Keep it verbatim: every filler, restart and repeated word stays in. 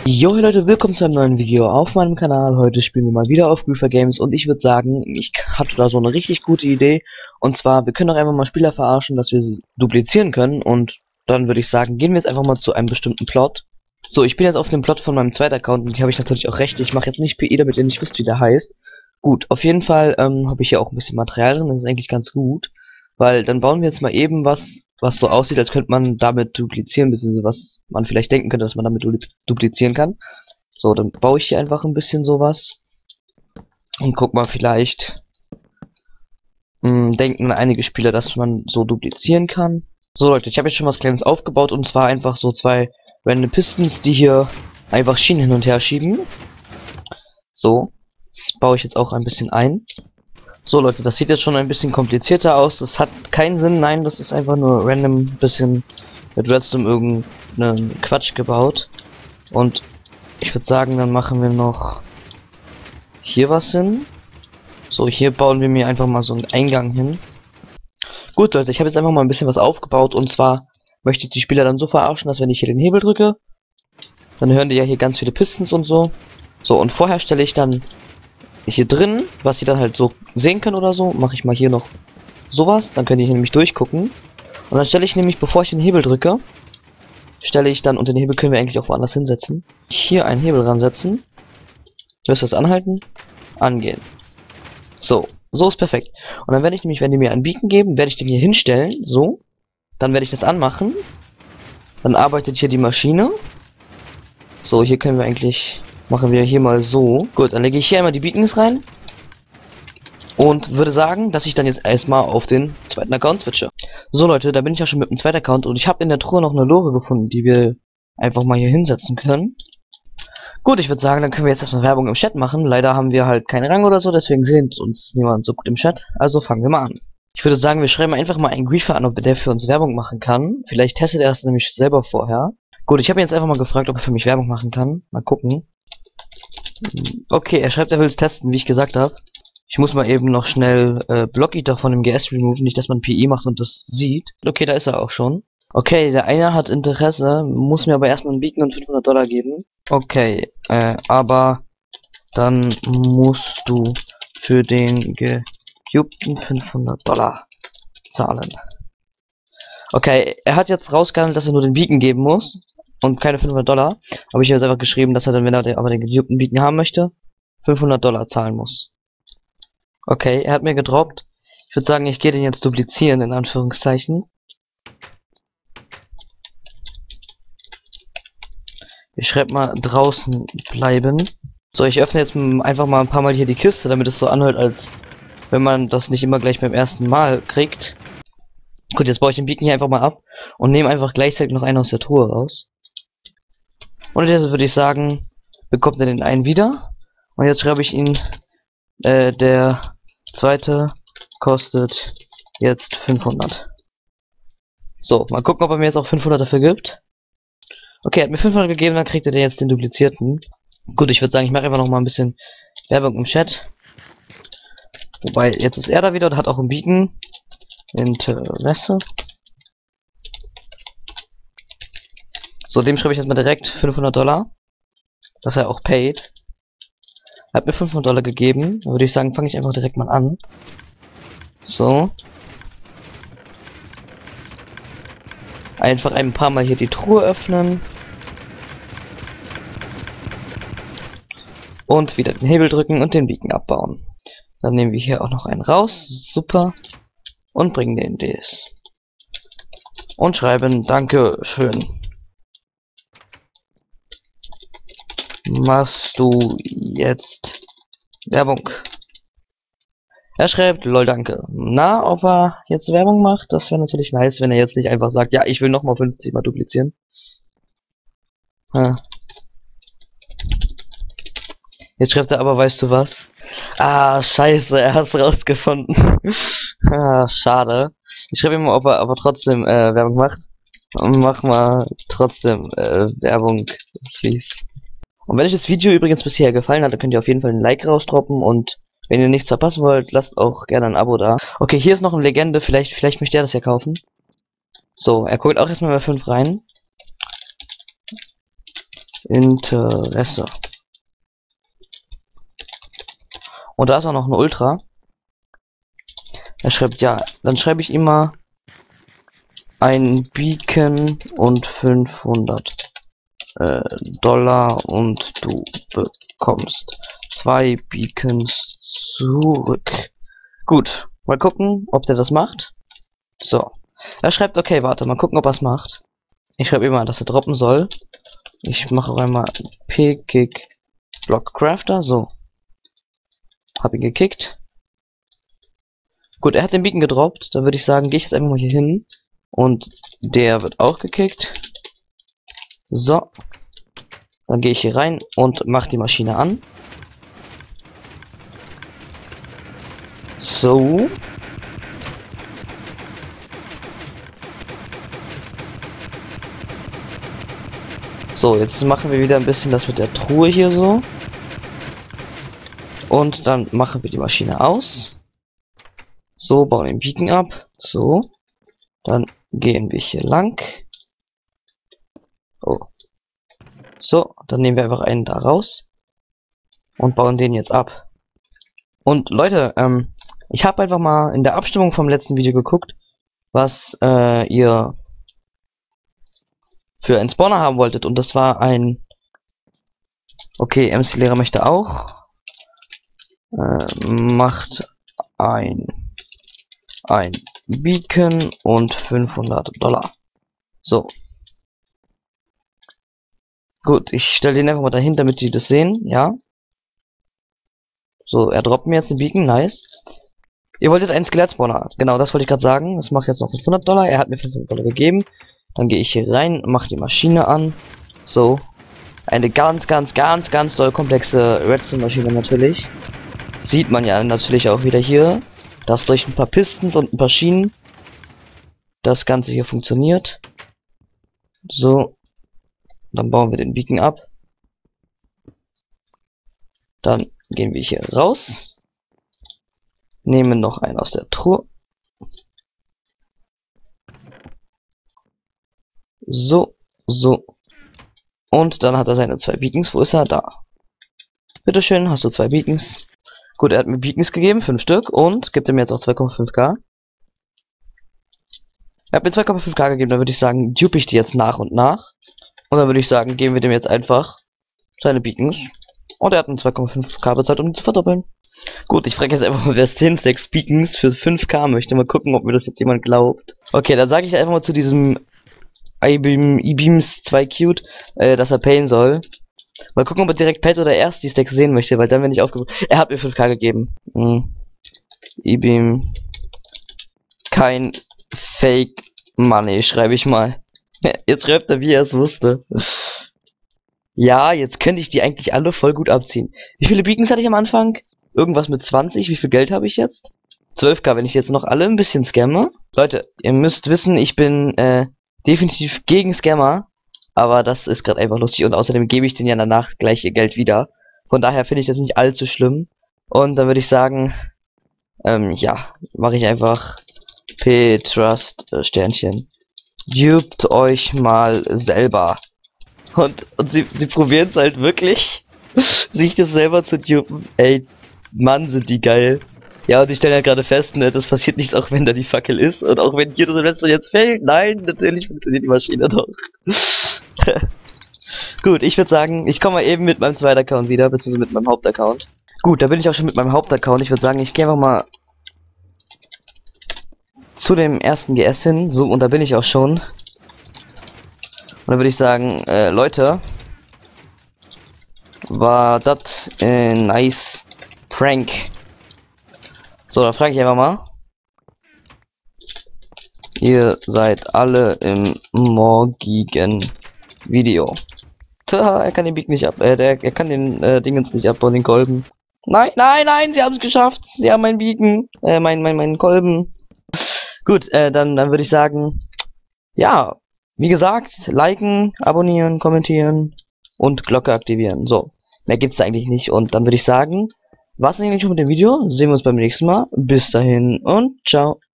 Jo hey Leute, willkommen zu einem neuen Video auf meinem Kanal. Heute spielen wir mal wieder auf Griefer Games und ich würde sagen, ich hatte da so eine richtig gute Idee. Und zwar, wir können doch einfach mal Spieler verarschen, dass wir sie duplizieren können. Und dann würde ich sagen, gehen wir jetzt einfach mal zu einem bestimmten Plot. So, ich bin jetzt auf dem Plot von meinem zweiten Account und hier habe ich natürlich auch recht. Ich mache jetzt nicht P I, damit ihr nicht wisst, wie der heißt. Gut, auf jeden Fall ähm, habe ich hier auch ein bisschen Material drin, das ist eigentlich ganz gut. Weil dann bauen wir jetzt mal eben was, was so aussieht, als könnte man damit duplizieren, beziehungsweise was man vielleicht denken könnte, dass man damit du duplizieren kann. So, dann baue ich hier einfach ein bisschen sowas. Und guck mal, vielleicht mh, denken einige Spieler, dass man so duplizieren kann. So Leute, ich habe jetzt schon was Kleines aufgebaut und zwar einfach so zwei random Pistons, die hier einfach Schienen hin und her schieben. So, das baue ich jetzt auch ein bisschen ein. So Leute, das sieht jetzt schon ein bisschen komplizierter aus. Das hat keinen Sinn, nein, das ist einfach nur random bisschen mit Redstone irgendeinen Quatsch gebaut. Und ich würde sagen, dann machen wir noch hier was hin. So, hier bauen wir mir einfach mal so einen Eingang hin. Gut Leute, ich habe jetzt einfach mal ein bisschen was aufgebaut und zwar möchte ich die Spieler dann so verarschen, dass wenn ich hier den Hebel drücke, dann hören die ja hier ganz viele Pistons und so. So, und vorher stelle ich dann hier drin, was sie dann halt so sehen können oder so, mache ich mal hier noch sowas, dann können die hier nämlich durchgucken. Und dann stelle ich nämlich, bevor ich den Hebel drücke, stelle ich dann, und den Hebel können wir eigentlich auch woanders hinsetzen, hier einen Hebel ransetzen, löst das anhalten, angehen. So, so ist perfekt. Und dann werde ich nämlich, wenn die mir einen Beacon geben, werde ich den hier hinstellen, so, dann werde ich das anmachen, dann arbeitet hier die Maschine. So, hier können wir eigentlich, machen wir hier mal so. Gut, dann lege ich hier einmal die Beacons rein. Und würde sagen, dass ich dann jetzt erstmal auf den zweiten Account switche. So Leute, da bin ich ja schon mit dem zweiten Account und ich habe in der Truhe noch eine Lore gefunden, die wir einfach mal hier hinsetzen können. Gut, ich würde sagen, dann können wir jetzt erstmal Werbung im Chat machen. Leider haben wir halt keinen Rang oder so, deswegen sehen uns niemand so gut im Chat. Also fangen wir mal an. Ich würde sagen, wir schreiben einfach mal einen Griefer an, ob der für uns Werbung machen kann. Vielleicht testet er es nämlich selber vorher. Gut, ich habe ihn jetzt einfach mal gefragt, ob er für mich Werbung machen kann. Mal gucken. Okay, er schreibt, er will es testen, wie ich gesagt habe. Ich muss mal eben noch schnell äh, Block-Eater von dem G S removen, nicht dass man P I macht und das sieht. Okay, da ist er auch schon. Okay, der eine hat Interesse, muss mir aber erstmal einen Beacon und fünfhundert Dollar geben. Okay, äh, aber dann musst du für den gejubten fünfhundert Dollar zahlen. Okay, er hat jetzt rausgehandelt, dass er nur den Beacon geben muss und keine fünfhundert Dollar. Aber ich habe jetzt einfach geschrieben, dass er dann, wenn er den, aber den gejubten Beacon haben möchte, fünfhundert Dollar zahlen muss. Okay, er hat mir gedroppt. Ich würde sagen, ich gehe den jetzt duplizieren, in Anführungszeichen. Ich schreibe mal draußen bleiben. So, ich öffne jetzt einfach mal ein paar Mal hier die Kiste, damit es so anhört, als wenn man das nicht immer gleich beim ersten Mal kriegt. Gut, jetzt baue ich den Beacon hier einfach mal ab und nehme einfach gleichzeitig noch einen aus der Truhe raus. Und jetzt würde ich sagen, bekommt er den einen wieder. Und jetzt schreibe ich ihn, äh, der zweite kostet jetzt fünfhundert. So, mal gucken, ob er mir jetzt auch fünfhundert dafür gibt. Okay, er hat mir fünfhundert gegeben, dann kriegt er jetzt den duplizierten. Gut, ich würde sagen, ich mache einfach noch mal ein bisschen Werbung im Chat. Wobei, jetzt ist er da wieder und hat auch einen Beacon. Interesse. So, dem schreibe ich jetzt mal direkt fünfhundert Dollar. Dass er auch paid. Er hat mir fünfhundert Dollar gegeben. Dann würde ich sagen, fange ich einfach direkt mal an. So. Einfach ein paar Mal hier die Truhe öffnen. Und wieder den Hebel drücken und den Beacon abbauen. Dann nehmen wir hier auch noch einen raus. Super. Und bringen den das. Und schreiben Dankeschön. Machst du jetzt Werbung? Er schreibt, lol, danke. Na, ob er jetzt Werbung macht, das wäre natürlich nice, wenn er jetzt nicht einfach sagt, ja, ich will nochmal fünfzig mal duplizieren. Ah. Jetzt schreibt er aber, weißt du was? Ah, scheiße, er hat's rausgefunden. Ah, schade. Ich schreibe ihm mal, ob er aber trotzdem äh, Werbung macht. Und mach mal trotzdem äh, Werbung, please. Und wenn euch das Video übrigens bisher gefallen hat, dann könnt ihr auf jeden Fall ein Like rausdroppen und wenn ihr nichts verpassen wollt, lasst auch gerne ein Abo da. Okay, hier ist noch eine Legende, vielleicht, vielleicht möchte er das ja kaufen. So, er guckt auch erstmal bei fünf rein. Interesse. Und da ist auch noch ein Ultra. Er schreibt, ja, dann schreibe ich immer ein Beacon und fünfhundert äh, Dollar und du bekommst zwei Beacons zurück. Gut, mal gucken, ob der das macht. So, er schreibt, okay, warte, mal gucken, ob er es macht. Ich schreibe immer, dass er droppen soll. Ich mache auch einmal P-Kick Block Crafter, so. Hab ihn gekickt. Gut, er hat den Beacon gedroppt. Da würde ich sagen, gehe ich jetzt einfach mal hier hin. Und der wird auch gekickt. So. Dann gehe ich hier rein und mache die Maschine an. So. So, jetzt machen wir wieder ein bisschen das mit der Truhe hier so. Und dann machen wir die Maschine aus. So, bauen den Beacon ab. So. Dann gehen wir hier lang. Oh. So, dann nehmen wir einfach einen da raus. Und bauen den jetzt ab. Und Leute, ähm, ich habe einfach mal in der Abstimmung vom letzten Video geguckt, was äh, ihr für einen Spawner haben wolltet. Und das war ein... Okay, M C-Lehrer möchte auch. Äh, macht ein... ein Beacon und fünfhundert Dollar. So. Gut, ich stelle den einfach mal dahin, damit die das sehen, ja. So, er droppt mir jetzt den Beacon, nice. Ihr wolltet einen Skelett-Spawner, genau, das wollte ich gerade sagen. Das macht jetzt noch fünfhundert Dollar, er hat mir fünfhundert Dollar gegeben. Dann gehe ich hier rein, mache die Maschine an. So. Eine ganz, ganz, ganz, ganz doll komplexe Redstone-Maschine natürlich. Sieht man ja natürlich auch wieder hier, dass durch ein paar Pistons und ein paar Schienen das Ganze hier funktioniert. So. Dann bauen wir den Beacon ab. Dann gehen wir hier raus. Nehmen noch einen aus der Truhe. So, so. Und dann hat er seine zwei Beacons. Wo ist er? Da. Bitteschön, hast du zwei Beacons. Gut, er hat mir Beacons gegeben, fünf Stück. Und gibt er mir jetzt auch zwei Komma fünf K. Er hat mir zwei Komma fünf K gegeben, dann würde ich sagen, dupe ich die jetzt nach und nach. Und dann würde ich sagen, geben wir dem jetzt einfach seine Beacons. Und er hat einen zwei Komma fünf K bezahlt, um ihn zu verdoppeln. Gut, ich frage jetzt einfach mal, wer zehn Stacks Beacons für fünf K möchte. Mal gucken, ob mir das jetzt jemand glaubt. Okay, dann sage ich einfach mal zu diesem E-Beams zwei Cute, äh, dass er payen soll. Mal gucken, ob er direkt payt oder erst die Stacks sehen möchte, weil dann bin ich aufgerufen. Er hat mir fünf K gegeben. Hm. E-Beam. Kein Fake Money, schreibe ich mal. Jetzt schreibt er, wie er es wusste. Ja, jetzt könnte ich die eigentlich alle voll gut abziehen. Wie viele Beacons hatte ich am Anfang? Irgendwas mit zwanzig. Wie viel Geld habe ich jetzt? zwölf K, wenn ich jetzt noch alle ein bisschen scamme. Leute, ihr müsst wissen, ich bin äh, definitiv gegen Scammer. Aber das ist gerade einfach lustig. Und außerdem gebe ich denen ja danach gleich ihr Geld wieder. Von daher finde ich das nicht allzu schlimm. Und dann würde ich sagen, ähm, ja, mache ich einfach P-Trust äh, Sternchen. Duped euch mal selber. Und, und sie, sie probieren es halt wirklich, sich das selber zu dupen. Ey, Mann, sind die geil. Ja, und ich stelle ja gerade fest, ne, das passiert nichts, auch wenn da die Fackel ist. Und auch wenn hier das Letzte jetzt fällt. Nein, natürlich funktioniert die Maschine doch. Gut, ich würde sagen, ich komme mal eben mit meinem zweiten Account wieder, beziehungsweise mit meinem Hauptaccount. Gut, da bin ich auch schon mit meinem Hauptaccount. Ich würde sagen, ich gehe einfach mal zu dem ersten G S hin. So, und da bin ich auch schon. Und dann würde ich sagen, äh, Leute, war das ein nice Prank. So, dann frage ich einfach mal. Ihr seid alle im morgigen Video. Tja, er kann den Beacon nicht ab, äh, der, er kann den äh, Dingens nicht abbauen, den Kolben. Nein, nein, nein, sie haben es geschafft. Sie haben meinen Beacon, äh, mein, mein, meinen Kolben. Gut, äh, dann, dann würde ich sagen, ja, wie gesagt, liken, abonnieren, kommentieren und Glocke aktivieren. So, mehr gibt's eigentlich nicht. Und dann würde ich sagen, war's eigentlich schon mit dem Video. Sehen wir uns beim nächsten Mal. Bis dahin und ciao.